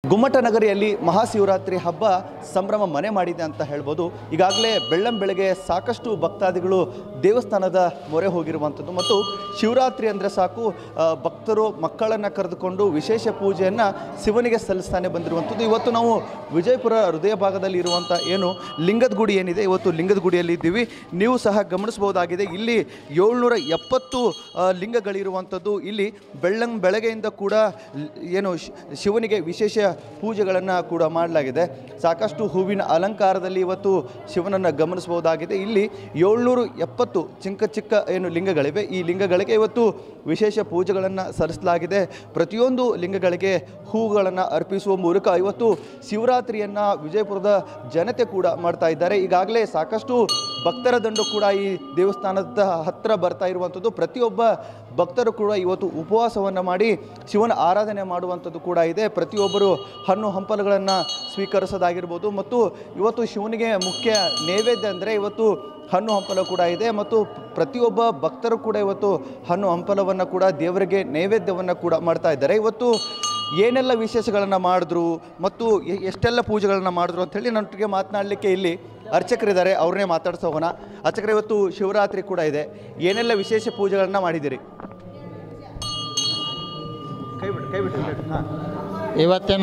ಗುಮ್ಮಟ ನಗರಿಯಲ್ಲಿ ಮಹಾಶಿವರಾತ್ರಿ ಹಬ್ಬ ಸಂಭ್ರಮ ಮನೆ ಮಾಡಿದೆ ಅಂತ ಹೇಳ್ಬೋದು. ಈಗಾಗಲೇ ಬೆಳ್ಳಂಬೆಳಗ್ಗೆ ಸಾಕಷ್ಟು ಭಕ್ತಾದಿಗಳು ದೇವಸ್ಥಾನದ ಮೊರೆ ಹೋಗಿರುವಂಥದ್ದು ಮತ್ತು ಶಿವರಾತ್ರಿ ಅಂದರೆ ಸಾಕು ಭಕ್ತರು ಮಕ್ಕಳನ್ನು ಕರೆದುಕೊಂಡು ವಿಶೇಷ ಪೂಜೆಯನ್ನು ಶಿವನಿಗೆ ಸಲ್ಲಿಸ್ತಾನೆ ಬಂದಿರುವಂಥದ್ದು. ಇವತ್ತು ನಾವು ವಿಜಯಪುರ ಹೃದಯ ಭಾಗದಲ್ಲಿ ಇರುವಂಥ ಏನು ಲಿಂಗದ ಗುಡಿ ಏನಿದೆ, ಇವತ್ತು ಲಿಂಗದ ಗುಡಿಯಲ್ಲಿ ಇದ್ದೀವಿ. ನೀವು ಸಹ ಗಮನಿಸಬಹುದಾಗಿದೆ, ಇಲ್ಲಿ 770 ಲಿಂಗಗಳಿರುವಂಥದ್ದು. ಇಲ್ಲಿ ಬೆಳಗ್ಗೆಯಿಂದ ಕೂಡ ಏನು ಶಿವನಿಗೆ ವಿಶೇಷ ಪೂಜೆಗಳನ್ನು ಕೂಡ ಮಾಡಲಾಗಿದೆ. ಸಾಕಷ್ಟು ಹೂವಿನ ಅಲಂಕಾರದಲ್ಲಿ ಇವತ್ತು ಶಿವನನ್ನು ಗಮನಿಸಬಹುದಾಗಿದೆ. ಇಲ್ಲಿ 770 ಚಿಕ್ಕ ಏನು ಲಿಂಗಗಳಿವೆ. ಈ ಲಿಂಗಗಳಿಗೆ ಇವತ್ತು ವಿಶೇಷ ಪೂಜೆಗಳನ್ನು ಸಲ್ಲಿಸಲಾಗಿದೆ. ಪ್ರತಿಯೊಂದು ಲಿಂಗಗಳಿಗೆ ಹೂಗಳನ್ನು ಅರ್ಪಿಸುವ ಮೂಲಕ ಇವತ್ತು ಶಿವರಾತ್ರಿಯನ್ನು ವಿಜಯಪುರದ ಜನತೆ ಕೂಡ ಮಾಡ್ತಾ ಇದ್ದಾರೆ. ಈಗಾಗಲೇ ಸಾಕಷ್ಟು ಭಕ್ತರ ದಂಡು ಕೂಡ ಈ ದೇವಸ್ಥಾನದ ಹತ್ತಿರ ಬರ್ತಾ ಇರುವಂಥದ್ದು. ಪ್ರತಿಯೊಬ್ಬ ಭಕ್ತರು ಕೂಡ ಇವತ್ತು ಉಪವಾಸವನ್ನು ಮಾಡಿ ಶಿವನ ಆರಾಧನೆ ಮಾಡುವಂಥದ್ದು ಕೂಡ ಇದೆ. ಪ್ರತಿಯೊಬ್ಬರು ಹಣ್ಣು ಹಂಪಲುಗಳನ್ನು ಸ್ವೀಕರಿಸೋದಾಗಿರ್ಬೋದು ಮತ್ತು ಇವತ್ತು ಶಿವನಿಗೆ ಮುಖ್ಯ ನೈವೇದ್ಯ ಅಂದರೆ ಇವತ್ತು ಹಣ್ಣು ಹಂಪಲ ಕೂಡ ಇದೆ ಮತ್ತು ಪ್ರತಿಯೊಬ್ಬ ಭಕ್ತರು ಕೂಡ ಇವತ್ತು ಹಣ್ಣು ಹಂಪಲವನ್ನು ಕೂಡ ದೇವರಿಗೆ ನೈವೇದ್ಯವನ್ನು ಕೂಡ ಮಾಡ್ತಾ ಇದ್ದಾರೆ. ಇವತ್ತು ಏನೆಲ್ಲ ವಿಶೇಷಗಳನ್ನು ಮಾಡಿದ್ರು ಮತ್ತು ಎಷ್ಟೆಲ್ಲ ಪೂಜೆಗಳನ್ನು ಮಾಡಿದ್ರು ಅಂಥೇಳಿ ನನ್ನೊಟ್ಟಿಗೆ ಮಾತನಾಡಲಿಕ್ಕೆ ಇಲ್ಲಿ ಅರ್ಚಕರಿದ್ದಾರೆ, ಅವ್ರನ್ನೇ ಮಾತಾಡ್ಸೋಣ. ಅರ್ಚಕರು, ಇವತ್ತು ಶಿವರಾತ್ರಿ ಕೂಡ ಇದೆ, ಏನೆಲ್ಲ ವಿಶೇಷ ಪೂಜೆಗಳನ್ನು ಮಾಡಿದ್ದೀರಿ? ಇವತ್ತಿನ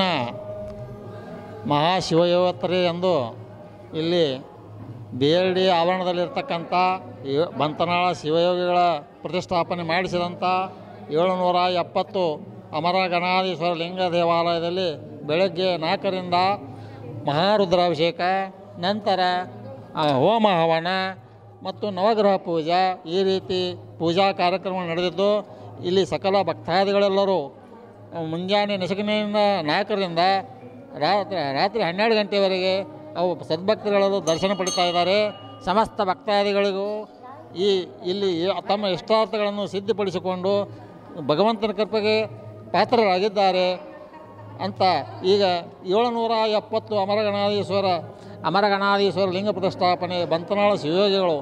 ಮಹಾಶಿವರಾತ್ರಿ ಎಂದು ಇಲ್ಲಿ BLD ಆವರಣದಲ್ಲಿರ್ತಕ್ಕಂಥ ಬಂತನಾಳ ಶಿವಯೋಗಿಗಳ ಪ್ರತಿಷ್ಠಾಪನೆ ಮಾಡಿಸಿದಂಥ 770 ಅಮರಗಣಾಧೀಶ್ವರ ಲಿಂಗ ದೇವಾಲಯದಲ್ಲಿ ಬೆಳಗ್ಗೆ 4ರಿಂದ ಮಹಾರುದ್ರಾಭಿಷೇಕ, ನಂತರ ಹೋಮ ಹವನ ಮತ್ತು ನವಗ್ರಹ ಪೂಜಾ, ಈ ರೀತಿ ಪೂಜಾ ಕಾರ್ಯಕ್ರಮ ನಡೆದಿದ್ದು ಇಲ್ಲಿ ಸಕಲ ಭಕ್ತಾದಿಗಳೆಲ್ಲರೂ ಮುಂಜಾನೆ ನಸುಕಿನಿಂದ 4ರಿಂದ ರಾತ್ರಿ 12 ಗಂಟೆವರೆಗೆ ಅವು ಸದ್ಭಕ್ತರೆಲ್ಲರೂ ದರ್ಶನ ಪಡಿತಾ ಇದ್ದಾರೆ. ಸಮಸ್ತ ಭಕ್ತಾದಿಗಳಿಗೂ ಇಲ್ಲಿ ತಮ್ಮ ಇಷ್ಟಾರ್ಥಗಳನ್ನು ಸಿದ್ಧಪಡಿಸಿಕೊಂಡು ಭಗವಂತನ ಕೃಪೆಗೆ ಪಾತ್ರರಾಗಿದ್ದಾರೆ ಅಂತ ಈಗ 770 ಅಮರಗಣಾಧೀಶ್ವರ ಲಿಂಗ ಪ್ರತಿಷ್ಠಾಪನೆ ಬಂತನಾಳ ಶಿವಯೋಗಿಗಳು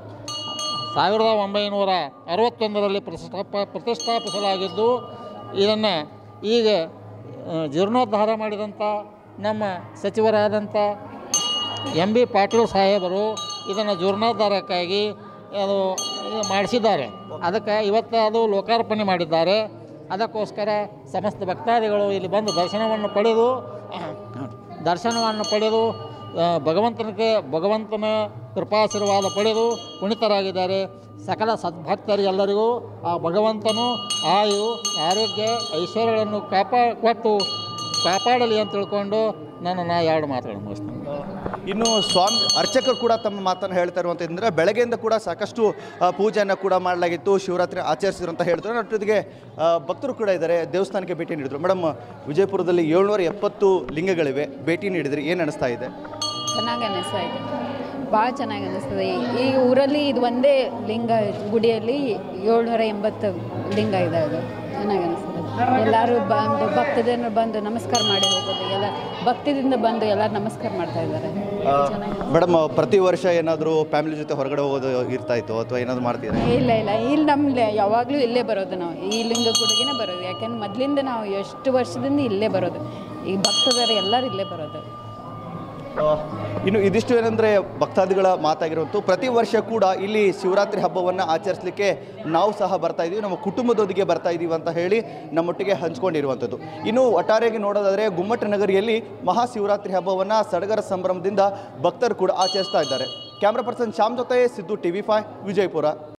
1961ರಲ್ಲಿ ಪ್ರತಿಷ್ಠಾಪಿಸಲಾಗಿದ್ದು, ಇದನ್ನು ಈಗ ಜೀರ್ಣೋದ್ಧಾರ ಮಾಡಿದಂಥ ನಮ್ಮ ಸಚಿವರಾದಂಥ MB ಪಾಟೀಲ್ ಸಾಹೇಬರು ಇದನ್ನು ಜೀರ್ಣೋದ್ಧಾರಕ್ಕಾಗಿ ಅದು ಮಾಡಿಸಿದ್ದಾರೆ. ಅದಕ್ಕೆ ಇವತ್ತು ಅದು ಲೋಕಾರ್ಪಣೆ ಮಾಡಿದ್ದಾರೆ. ಅದಕ್ಕೋಸ್ಕರ ಸಮಸ್ತ ಭಕ್ತಾದಿಗಳು ಇಲ್ಲಿ ಬಂದು ದರ್ಶನವನ್ನು ಪಡೆದು ಭಗವಂತನ ಕೃಪಾಶೀರ್ವಾದ ಪಡೆದು ಪುನೀತರಾಗಿದ್ದಾರೆ. ಸಕಲ ಸದ್ಭಕ್ತರಿಗೆಲ್ಲರಿಗೂ ಆ ಭಗವಂತನು ಆಯು ಆರೋಗ್ಯ ಐಶ್ವರ್ಯಗಳನ್ನು ಕಾಪಾಡಲಿ ಅಂತ ತಿಳ್ಕೊಂಡು ನಾನು 2 ಮಾತುಗಳನ್ನು ಮುಗಿಸ್ತೇನೆ. ಇನ್ನು ಸ್ವಾಮಿ ಅರ್ಚಕರು ಕೂಡ ತಮ್ಮ ಮಾತನ್ನು ಹೇಳ್ತಾ ಇರುವಂಥದ್ದಂದರೆ ಬೆಳಗ್ಗೆಯಿಂದ ಕೂಡ ಸಾಕಷ್ಟು ಪೂಜೆಯನ್ನು ಕೂಡ ಮಾಡಲಾಗಿತ್ತು, ಶಿವರಾತ್ರಿ ಆಚರಿಸಿದ್ರು ಅಂತ ಹೇಳಿದ್ರು. ನನ್ನೊಟ್ಟಿಗೆ ಭಕ್ತರು ಕೂಡ ಇದ್ದಾರೆ, ದೇವಸ್ಥಾನಕ್ಕೆ ಭೇಟಿ ನೀಡಿದರು. ಮೇಡಮ್, ವಿಜಯಪುರದಲ್ಲಿ 770 ಲಿಂಗಗಳಿವೆ, ಭೇಟಿ ನೀಡಿದ್ರಿ, ಏನು ಅನಿಸ್ತಾ ಇದೆ? ಚೆನ್ನಾಗಿ ಅನ್ನಿಸ್ತಾ ಇದೆ, ಭಾಳ ಚೆನ್ನಾಗಿ ಅನ್ನಿಸ್ತದೆ. ಈ ಊರಲ್ಲಿ ಇದು ಒಂದೇ ಲಿಂಗ ಗುಡಿಯಲ್ಲಿ 780 ಲಿಂಗ ಇದ್ದಾವೆ. ಚೆನ್ನಾಗಿ ಅನಿಸ್ತದೆ. ಎಲ್ಲರೂ ಭಕ್ತಜನರು ಬಂದು ನಮಸ್ಕಾರ ಮಾಡಿ ಹೋಗೋದು, ಎಲ್ಲ ಭಕ್ತಿದಿಂದ ಬಂದು ಎಲ್ಲರೂ ನಮಸ್ಕಾರ ಮಾಡ್ತಾ ಇದ್ದಾರೆ. ಮೇಡಮ್, ಪ್ರತಿ ವರ್ಷ ಏನಾದರೂ ಫ್ಯಾಮಿಲಿ ಜೊತೆ ಹೊರಗಡೆ ಹೋಗೋದು ಇರ್ತಾ ಇತ್ತು ಅಥವಾ ಏನಾದರೂ ಮಾಡ್ತೀರಾ? ಇಲ್ಲ, ಇಲ್ಲಿ ನಮ್ಮ ಯಾವಾಗಲೂ ಇಲ್ಲೇ ಬರೋದು, ನಾವು ಈ ಲಿಂಗ ಗುಡಿಗೆನೇ ಬರೋದು. ಯಾಕೆಂದ್ರೆ ಮೊದಲಿಂದ ನಾವು ಎಷ್ಟು ವರ್ಷದಿಂದ ಇಲ್ಲೇ ಬರೋದು, ಈ ಭಕ್ತದರು ಎಲ್ಲರೂ ಇಲ್ಲೇ ಬರೋದು. ಇನ್ನು ಇದಿಷ್ಟು ಏನಂದರೆ ಭಕ್ತಾದಿಗಳ ಮಾತಾಗಿರುವಂಥ ಪ್ರತಿ ವರ್ಷ ಕೂಡ ಇಲ್ಲಿ ಶಿವರಾತ್ರಿ ಹಬ್ಬವನ್ನು ಆಚರಿಸಲಿಕ್ಕೆ ನಾವು ಸಹ ಬರ್ತಾ ಇದ್ದೀವಿ, ನಮ್ಮ ಕುಟುಂಬದೊಂದಿಗೆ ಬರ್ತಾ ಇದ್ದೀವಿ ಅಂತ ಹೇಳಿ ನಮ್ಮೊಟ್ಟಿಗೆ ಹಂಚ್ಕೊಂಡಿರುವಂಥದ್ದು. ಇನ್ನು ಒಟ್ಟಾರೆಯಾಗಿ ನೋಡೋದಾದರೆ ಗುಮ್ಮಟ ನಗರಿಯಲ್ಲಿ ಮಹಾಶಿವರಾತ್ರಿ ಹಬ್ಬವನ್ನು ಸಡಗರ ಸಂಭ್ರಮದಿಂದ ಭಕ್ತರು ಕೂಡ ಆಚರಿಸ್ತಾ ಇದ್ದಾರೆ. ಕ್ಯಾಮ್ರಾ ಪರ್ಸನ್ ಶ್ಯಾಮ್ ಜೊತೆ ಸಿದ್ದು TV5 ವಿಜಯಪುರ.